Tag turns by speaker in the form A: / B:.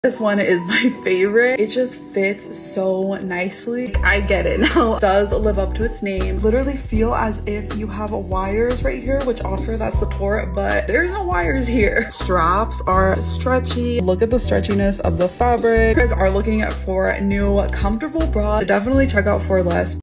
A: This one is my favorite. It just fits so nicely. I get it now. It does live up to its name. Literally feel as if you have wires right here which offer that support, but there's no wires here. Straps are stretchy. Look at the stretchiness of the fabric. If you guys are looking for new comfortable bras, definitely check out FORLEST.